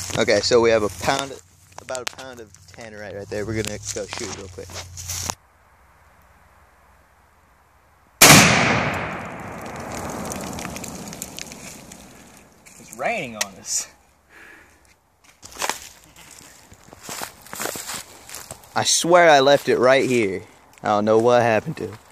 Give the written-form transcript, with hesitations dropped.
Okay, so we have about a pound of tannerite right there. We're gonna go shoot real quick. It's raining on us. I swear I left it right here. I don't know what happened to it.